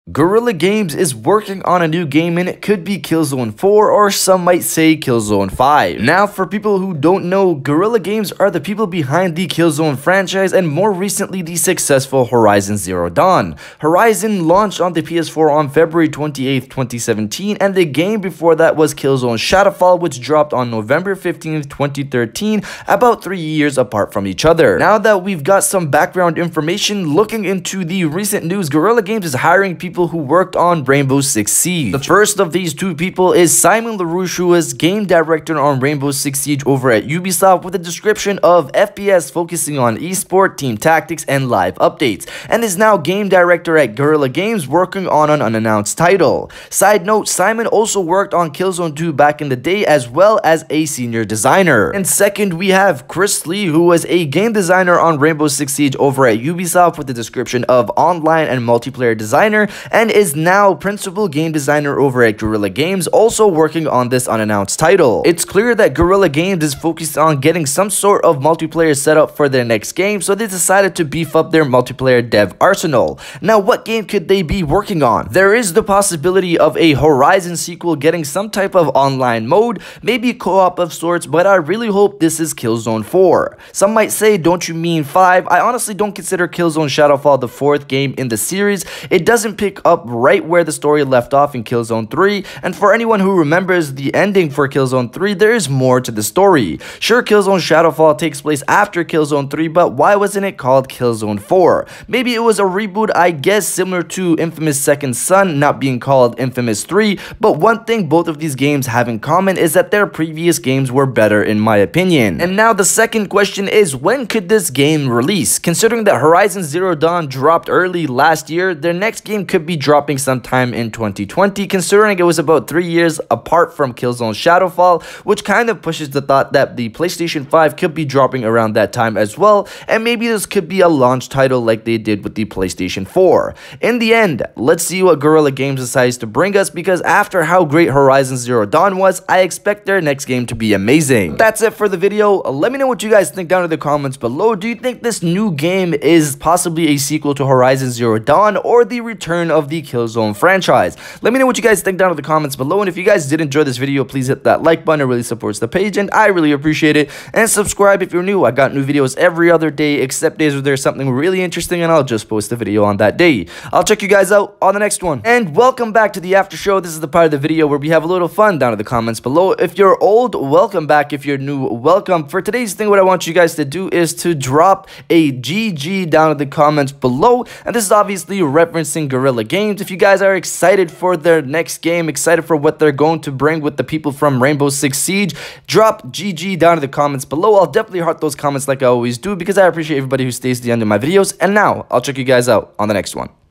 Guerrilla Games is working on a new game and it could be Killzone 4 or some might say Killzone 5. Now for people who don't know, Guerrilla Games are the people behind the Killzone franchise and more recently the successful Horizon Zero Dawn. Horizon launched on the PS4 on February 28th, 2017 and the game before that was Killzone Shadowfall, which dropped on November 15th, 2013, about 3 years apart from each other. Now that we've got some background information, looking into the recent news, Guerrilla Games is hiring people who worked on Rainbow Six Siege. The first of these two people is Simon LaRouche, who was game director on Rainbow Six Siege over at Ubisoft with a description of FPS focusing on esport, team tactics, and live updates, and is now game director at Guerrilla Games working on an unannounced title. Side note, Simon also worked on Killzone 2 back in the day as well as a senior designer. And second, we have Chris Lee, who was a game designer on Rainbow Six Siege over at Ubisoft with the description of online and multiplayer designer, and is now principal game designer over at Guerrilla Games, also working on this unannounced title. It's clear that Guerrilla Games is focused on getting some sort of multiplayer set up for their next game, so they decided to beef up their multiplayer dev arsenal. Now, what game could they be working on? There is the possibility of a Horizon sequel getting some type of online mode, maybe co-op of sorts, but I really hope this is Killzone 4. Some might say, don't you mean 5? I honestly don't consider Killzone Shadowfall the fourth game in the series. It doesn't pick up right where the story left off in Killzone 3, and for anyone who remembers the ending for Killzone 3, there is more to the story. Sure, Killzone Shadowfall takes place after Killzone 3, but why wasn't it called Killzone 4? Maybe it was a reboot, I guess, similar to Infamous Second Son not being called Infamous 3, but one thing both of these games have in common is that their previous games were better in my opinion. And now the second question is, when could this game release? Considering that Horizon Zero Dawn dropped early last year, their next game could be dropping sometime in 2020, considering it was about 3 years apart from Killzone Shadowfall, which kind of pushes the thought that the PlayStation 5 could be dropping around that time as well, and maybe this could be a launch title like they did with the PlayStation 4. In the end, let's see what Guerrilla Games decides to bring us, because after how great Horizon Zero Dawn was, I expect their next game to be amazing. That's it for the video. Let me know what you guys think down in the comments below. Do you think this new game is possibly a sequel to Horizon Zero Dawn or the return of the Killzone franchise? Let me know what you guys think down in the comments below, and if you guys did enjoy this video, please hit that like button. It really supports the page and I really appreciate it, and subscribe if you're new. I got new videos every other day except days where there's something really interesting and I'll just post a video on that day. I'll check you guys out on the next one. And welcome back to the after show. This is the part of the video where we have a little fun down in the comments below. If you're old, welcome back. If you're new, welcome. For today's thing, what I want you guys to do is to drop a GG down in the comments below, and this is obviously referencing Guerrilla Games. If you guys are excited for their next game, excited for what they're going to bring with the people from Rainbow Six Siege, drop GG down in the comments below. I'll definitely heart those comments like I always do, because I appreciate everybody who stays to the end of my videos. And now, I'll check you guys out on the next one.